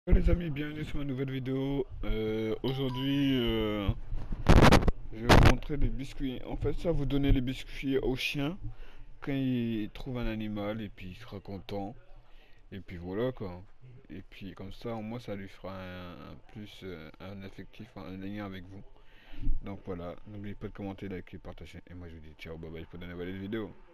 Bonjour les amis, bienvenue sur ma nouvelle vidéo. Aujourd'hui, je vais vous montrer des biscuits. En fait, ça vous donner les biscuits au chien quand il trouve un animal et puis il sera content. Et puis voilà quoi. Et puis comme ça, au moins, ça lui fera un plus, un affectif, un lien avec vous. Donc voilà, n'oubliez pas de commenter, liker, partager. Et moi, je vous dis ciao, bye bye pour de nouvelles vidéos.